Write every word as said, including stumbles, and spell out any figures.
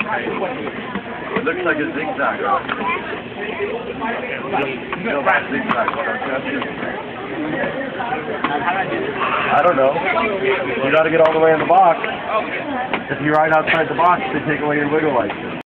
It looks like a zigzag. You know about zigzag, what I'm I don't know. You got to get all the way in the box. If you're right outside the box, they take away your wiggle license.